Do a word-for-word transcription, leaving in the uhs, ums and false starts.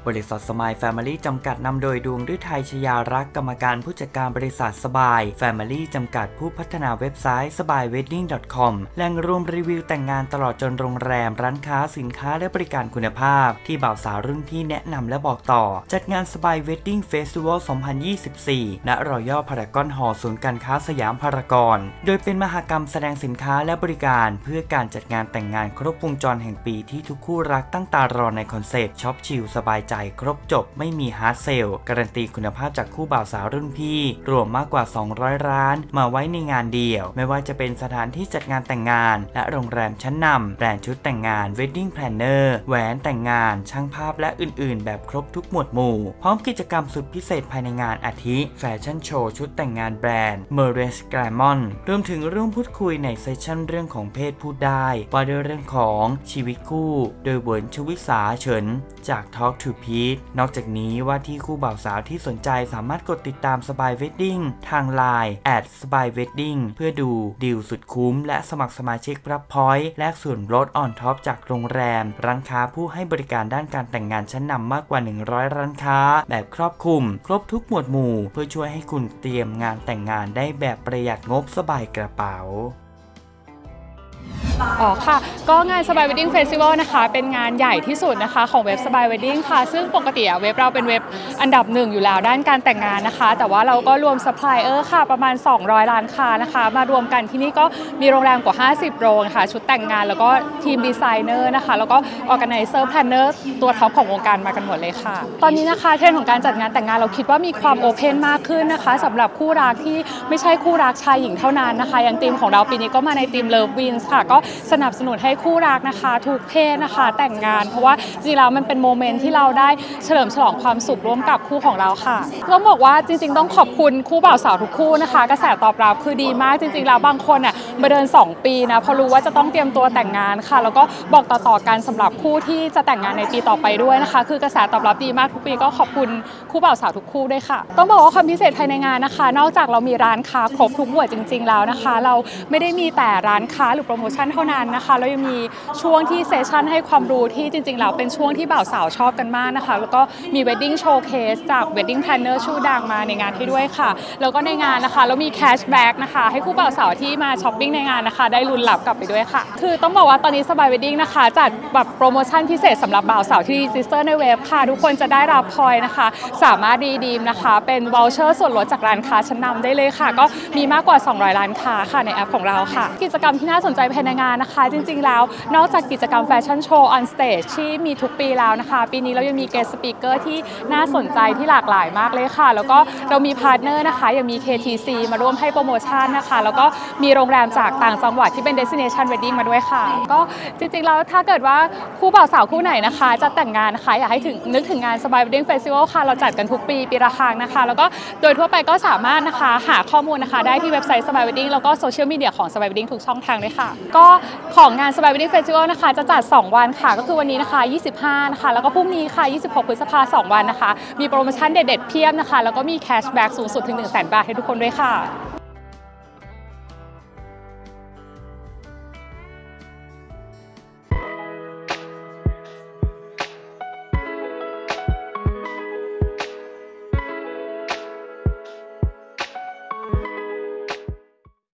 บริษัทสมายแฟมิลี่จำกัดนำโดยดวงฤทัยชยารักษ์กรรมการผู้จัดการบริษัทสบายแฟมิลี่จำกัดผู้พัฒนาเว็บไซต์สบายเวดดิ้ง ดอท คอม แหล่งรวมรีวิวแต่งงานตลอดจนโรงแรมร้านค้าสินค้าและบริการคุณภาพที่บ่าวสาวรุ่นพี่แนะนำและบอกต่อจัดงานสบายเวดดิ้งเฟสติวัล สองพันยี่สิบสี่ ณ รอยัลพารากอนฮอลล์ศูนย์การค้าสยามพารากอนโดยเป็นมหกรรมแสดงสินค้าและบริการเพื่อการจัดงานแต่งงานครบวงจรแห่งปีที่ทุกคู่รักตั้งตารอในคอนเซปต์ช็อปชิลสบายใจครบจบไม่มีฮาร์ดเซลการันตีคุณภาพจากคู่บ่าวสาวรุ่นพี่รวมมากกว่าสองร้อยร้านมาไว้ในงานเดียวไม่ว่าจะเป็นสถานที่จัดงานแต่งงานและโรงแรมชั้นนำแบรนด์ชุดแต่งงานเวดดิ้งแพลนเนอร์แหวนแต่งงานช่างภาพและอื่นๆแบบครบทุกหมวดหมู่พร้อมกิจกรรมสุดพิเศษภายในงานอาทิแฟชั่นโชว์ชุดแต่งงานแบรนด์เมอร์เรสแกรมอนรวมถึงร่วมพูดคุยในเซสชั่นเรื่องของเพศพูดได้ว่าด้วยเรื่องของชีวิตคู่โดยเหวินชวิสาเฉินจาก Talk to Pete นอกจากนี้ว่าที่คู่บ่าวสาวที่สนใจสามารถกดติดตามสบายเวดดิ้งทาง ไลน์ แอท สบายเวดดิ้ง เพื่อดูดีลสุดคุ้มและสมัครสมาชิกรับพอยต์แลกส่วนลดออนท็อปจากโรงแรมร้านค้าผู้ให้บริการด้านการแต่งงานชั้นนำมากกว่าหนึ่งร้อยร้านค้าแบบครอบคลุมครบทุกหมวดหมู่เพื่อช่วยให้คุณเตรียมงานแต่งงานได้แบบประหยัดงบสบายกระเป๋าอ๋อค่ะก็งานสบายเวดดิ้งเฟสติวัลนะคะเป็นงานใหญ่ที่สุดนะคะของเว็บสบายเวดดิ้งค่ะซึ่งปกติเว็บเราเป็นเว็บอันดับหนึ่งอยู่แล้วด้านการแต่งงานนะคะแต่ว่าเราก็รวมซัพพลายเออร์ค่ะประมาณสองร้อยร้านค้านะคะมารวมกันที่นี่ก็มีโรงแรมกว่าห้าสิบโรงค่ะชุดแต่งงานแล้วก็ทีมดีไซเนอร์นะคะแล้วก็ออร์แกไนเซอร์แพลนเนอร์ตัวท็อปของวงการมากันหมดเลยค่ะตอนนี้นะคะเทรนด์ของการจัดงานแต่งงานเราคิดว่ามีความโอเพนมากขึ้นนะคะสำหรับคู่รักที่ไม่ใช่คู่รักชายหญิงเท่านั้นนะคะอย่างทีมของเราปีนี้ก็มาในทีมเลิฟวินส์ค่ะก็สนับสนุนให้คู่รักนะคะทุกเพศนะคะแต่งงานเพราะว่าจริงๆแล้วมันเป็นโมเมนต์ที่เราได้เฉลิมฉลองความสุขร่วมกับคู่ของเราค่ะต้องบอกว่าจริงๆต้องขอบคุณคู่บ่าวสาวทุกคู่นะคะกระแสตอบรับคือดีมากจริงๆแล้วบางคนเนี่ยมาเดินสองปีนะพอรู้ว่าจะต้องเตรียมตัวแต่งงานค่ะแล้วก็บอกต่อๆกันสำหรับคู่ที่จะแต่งงานในปีต่อไปด้วยนะคะคือกระแสตอบรับดีมากทุกปีก็ขอบคุณคู่บ่าวสาวทุกคู่ด้วยค่ะต้องบอกว่าความพิเศษภายในงานนะคะนอกจากเรามีร้านค้าครบทุกหมวดจริงๆแล้วนะคะเราไม่ได้มีแต่ร้านค้าหรือโปรโมชั่นเท่านั้นนะคะเรายังมีช่วงที่เซสชั่นให้ความรู้ที่จริงๆแล้วเป็นช่วงที่บ่าวสาวชอบกันมากนะคะแล้วก็มี Wedding Showcase จาก Wedding Planner ชื่อดังมาในงานให้ด้วยค่ะแล้วก็ในงานนะคะแล้วมี Cashback นะคะให้คู่บ่าวสาวที่มาช้อปปิ้งในงานนะคะได้ลุ้นรับกลับไปด้วยค่ะคือต้องบอกว่าตอนนี้สบาย Wedding นะคะจัดแบบโปรโมชั่นพิเศษสำหรับบ่าวสาวที่รีจิสเตอร์ในเว็บค่ะทุกคนจะได้รับพอยต์นะคะสามารถรีดีมนะคะเป็น voucher ส่วนลดจากร้านค้าชั้นนำได้เลยค่ะก็มีมากกว่าสองร้อยร้านค้าค่ะในแอปของเราค่ะกิจกรรมที่น่าสนใจภายในงานนะคะจริงๆแล้วนอกจากกิจกรรมแฟชั่นโชว์ออนสเตจที่มีทุกปีแล้วนะคะปีนี้เรายังมีเกสต์สปีกเกอร์ที่น่าสนใจที่หลากหลายมากเลยค่ะแล้วก็เรามีพาร์ทเนอร์นะคะยังมี เค ที ซี มาร่วมให้โปรโมชั่นนะคะแล้วก็มีโรงแรมจากต่างจังหวัดที่เป็น Destination Wedding มาด้วยค่ะก็จริงๆแล้วถ้าเกิดว่าคู่บ่าวสาวคู่ไหนนะคะจะแต่งงานนะคะอยากให้ถึงนึกถึงงานสบาย Wedding Festival ค่ะเราจัดกันทุกปีปีละครั้งนะคะแล้วก็โดยทั่วไปก็สามารถนะคะหาข้อมูลนะคะได้ที่เว็บไซต์สบาย Wedding แล้วก็โซเชียลมีเดียของสบาย Wedding ทุกช่องทางเลยค่ะก็ของงานสบาย Wedding Festival นะคะจะจัดสองวันค่ะก็คือวันนี้นะคะยี่สิบห้านะคะแล้วก็พรุ่งนี้ค่ะยี่สิบหกพฤษภาคมสองวันนะคะมีโปรโมชั่นเด็ดๆเพียบนะคะแล้วก็มีแคชแบ็กสูงสุดถึง หนึ่งแสน บาทให้ทุกคนด้วยค่ะ